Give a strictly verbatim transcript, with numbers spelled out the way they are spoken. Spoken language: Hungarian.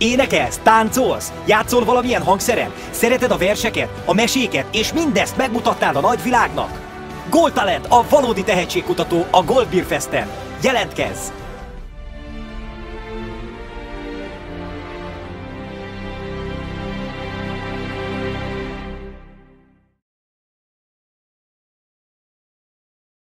Énekelsz, táncolsz, játszol valamilyen hangszeren, szereted a verseket, a meséket, és mindezt megmutatnád a nagyvilágnak? Gold Talent, a valódi tehetségkutató a Gold Beer Festen. Jelentkezz!